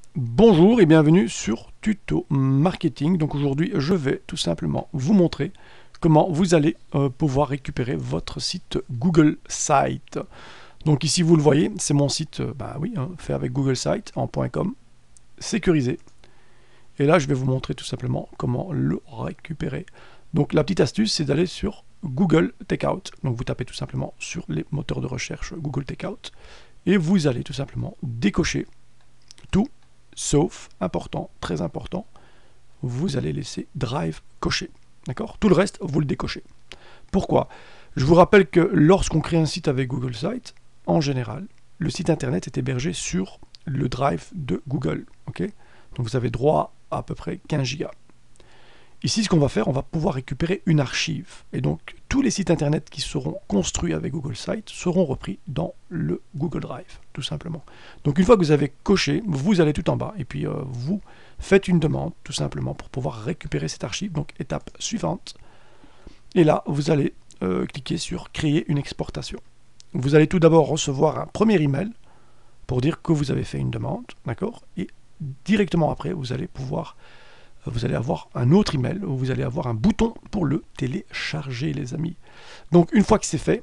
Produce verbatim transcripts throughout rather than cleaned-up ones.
Bonjour et bienvenue sur Tuto Marketing. Donc aujourd'hui, je vais tout simplement vous montrer comment vous allez euh, pouvoir récupérer votre site Google Site. Donc ici, vous le voyez, c'est mon site, euh, bah oui, hein, fait avec Google Site en .com, sécurisé. Et là, je vais vous montrer tout simplement comment le récupérer. Donc la petite astuce, c'est d'aller sur Google Takeout. Donc vous tapez tout simplement sur les moteurs de recherche Google Takeout et vous allez tout simplement décocher tout. Sauf, important, très important, vous allez laisser Drive coché. D'accord? Tout le reste, vous le décochez. Pourquoi? Je vous rappelle que lorsqu'on crée un site avec Google Site, en général, le site internet est hébergé sur le Drive de Google. Okay? Donc vous avez droit à à peu près quinze gigas. Ici, ce qu'on va faire, on va pouvoir récupérer une archive. Et donc, tous les sites internet qui seront construits avec Google Site seront repris dans le Google Drive, tout simplement. Donc, une fois que vous avez coché, vous allez tout en bas et puis euh, vous faites une demande, tout simplement, pour pouvoir récupérer cette archive. Donc, étape suivante. Et là, vous allez euh, cliquer sur Créer une exportation. Vous allez tout d'abord recevoir un premier email pour dire que vous avez fait une demande, d'accord? Et directement après, vous allez pouvoir vous allez avoir un autre email où vous allez avoir un bouton pour le télécharger, les amis. Donc une fois que c'est fait,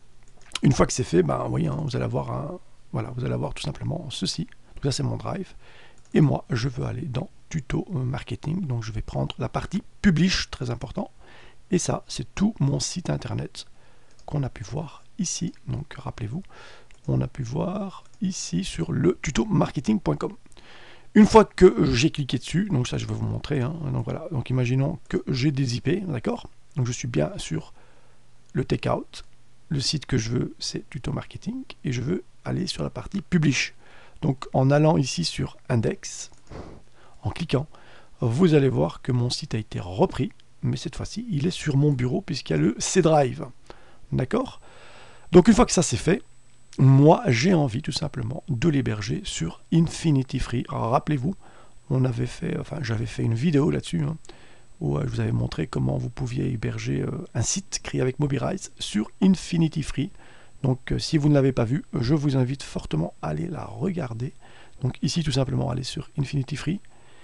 une fois que c'est fait, ben oui, hein, vous allez avoir un, voilà, vous allez avoir tout simplement ceci. Donc ça c'est mon Drive. Et moi, je veux aller dans Tuto Marketing. Donc je vais prendre la partie Publish, très important. Et ça, c'est tout mon site internet qu'on a pu voir ici. Donc rappelez-vous, on a pu voir ici sur le tuto marketing point com. Une fois que j'ai cliqué dessus, donc ça je vais vous montrer, hein, donc voilà, donc imaginons que j'ai des I P, d'accord? Donc je suis bien sur le Takeout, le site que je veux c'est Tuto Marketing, et je veux aller sur la partie Publish. Donc en allant ici sur Index, en cliquant, vous allez voir que mon site a été repris, mais cette fois-ci il est sur mon bureau puisqu'il y a le C Drive, d'accord? Donc une fois que ça c'est fait, moi, j'ai envie tout simplement de l'héberger sur Infinity Free. Alors rappelez-vous, on avait fait, enfin, j'avais fait une vidéo là-dessus, hein, où euh, je vous avais montré comment vous pouviez héberger euh, un site créé avec Mobilize sur Infinity Free. Donc, euh, si vous ne l'avez pas vu, je vous invite fortement à aller la regarder. Donc ici, tout simplement, aller sur Infinity Free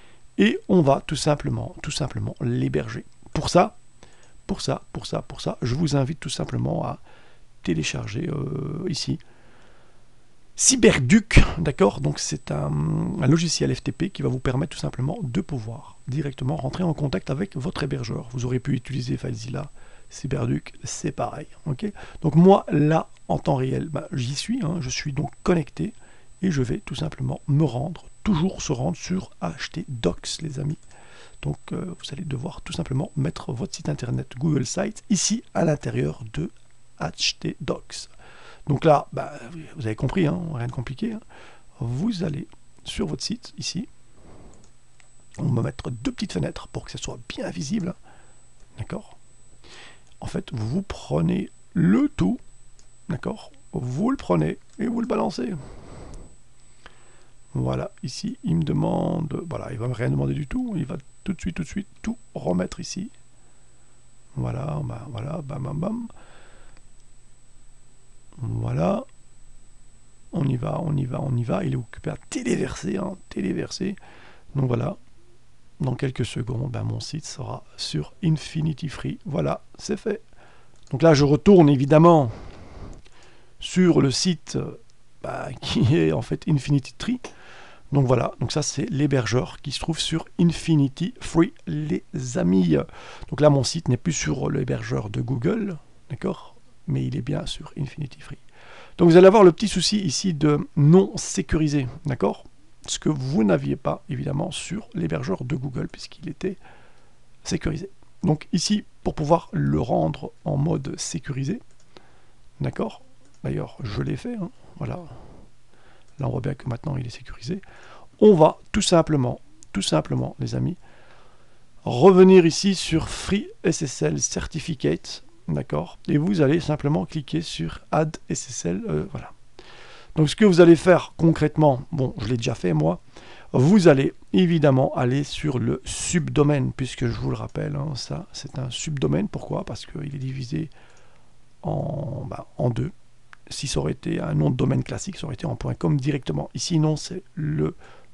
et on va tout simplement, tout simplement l'héberger. Pour ça, pour ça, pour ça, pour ça, je vous invite tout simplement à télécharger euh, ici Cyberduck, d'accord? Donc c'est un, un logiciel F T P qui va vous permettre tout simplement de pouvoir directement rentrer en contact avec votre hébergeur. Vous aurez pu utiliser FileZilla, Cyberduck, c'est pareil. Okay? Donc moi, là, en temps réel, bah, j'y suis, hein, je suis donc connecté et je vais tout simplement me rendre, toujours se rendre sur H T Docs, les amis. Donc euh, vous allez devoir tout simplement mettre votre site internet Google Site ici à l'intérieur de H T Docs. Donc là, bah, vous avez compris, hein, rien de compliqué. Hein. Vous allez sur votre site, ici. On va mettre deux petites fenêtres pour que ça soit bien visible. D'accord? En fait, vous prenez le tout, d'accord? Vous le prenez et vous le balancez. Voilà, ici, il me demande... Voilà, il ne va me rien demander du tout. Il va tout de suite, tout de suite, tout remettre ici. Voilà, bah, voilà, bam, bam, bam. Voilà, on y va, on y va, on y va. Il est occupé à téléverser, hein, téléverser. Donc voilà, dans quelques secondes, ben, mon site sera sur Infinity Free. Voilà, c'est fait. Donc là, je retourne évidemment sur le site bah, qui est en fait Infinity Free. Donc voilà, donc ça c'est l'hébergeur qui se trouve sur Infinity Free, les amis. Donc là, mon site n'est plus sur l'hébergeur de Google, d'accord? Mais il est bien sur Infinity Free. Donc vous allez avoir le petit souci ici de non sécurisé, d'accord? Ce que vous n'aviez pas évidemment sur l'hébergeur de Google puisqu'il était sécurisé. Donc ici, pour pouvoir le rendre en mode sécurisé, d'accord? D'ailleurs, je l'ai fait, hein, voilà. Là, on voit bien que maintenant il est sécurisé. On va tout simplement, tout simplement, les amis, revenir ici sur Free S S L Certificate. D'accord? Et vous allez simplement cliquer sur Add S S L. Euh, voilà. Donc ce que vous allez faire concrètement, bon, je l'ai déjà fait moi, vous allez évidemment aller sur le subdomaine, puisque je vous le rappelle, hein, ça c'est un subdomaine. Pourquoi? Parce qu'il est divisé en, bah, en deux. Si ça aurait été un nom de domaine classique, ça aurait été en .com directement. Ici non, c'est le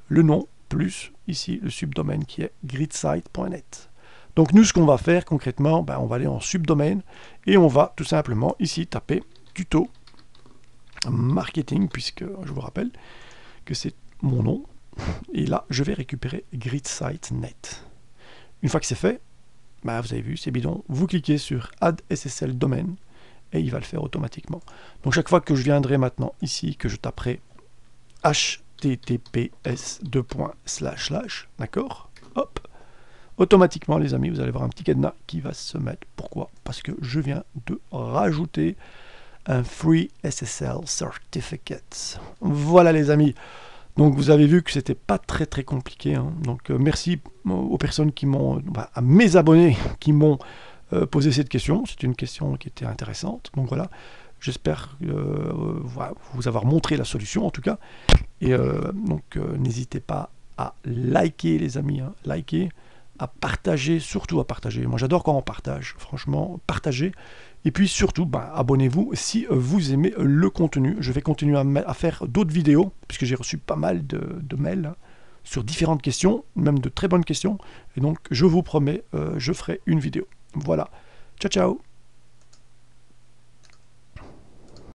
le nom, plus ici le subdomaine qui est gridsite point net. Donc nous, ce qu'on va faire concrètement, ben, on va aller en subdomaine et on va tout simplement ici taper tuto marketing, puisque je vous rappelle que c'est mon nom. Et là, je vais récupérer gridsite point net. Une fois que c'est fait, ben, vous avez vu, c'est bidon. Vous cliquez sur Add S S L Domain et il va le faire automatiquement. Donc chaque fois que je viendrai maintenant ici, que je taperai H T T P S deux points slash slash, d'accord, hop, automatiquement les amis, vous allez voir un petit cadenas qui va se mettre. Pourquoi? Parce que je viens de rajouter un Free S S L Certificate. Voilà les amis. Donc vous avez vu que c'était pas très très compliqué. Hein. Donc euh, merci aux personnes qui m'ont, bah, à mes abonnés qui m'ont euh, posé cette question. C'est une question qui était intéressante. Donc voilà, j'espère euh, voilà, vous avoir montré la solution en tout cas. Et euh, donc euh, n'hésitez pas à liker les amis, hein, liker, à partager, surtout à partager. Moi j'adore quand on partage, franchement, partagez. Et puis surtout, bah, abonnez-vous si vous aimez le contenu. Je vais continuer à, à faire d'autres vidéos, puisque j'ai reçu pas mal de, de mails hein, sur différentes questions, même de très bonnes questions. Et donc je vous promets, euh, je ferai une vidéo. Voilà. Ciao, ciao.